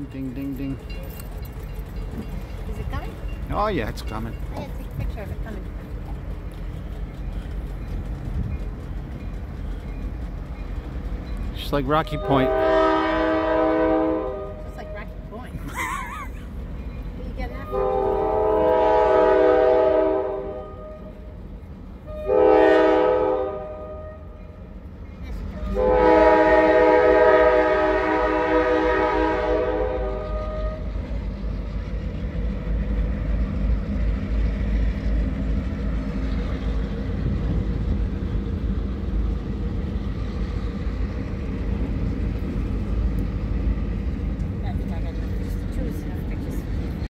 Ding, ding, ding. Is it coming? Oh yeah, it's coming. I gotta take a picture of it coming. Just like Rocky Point.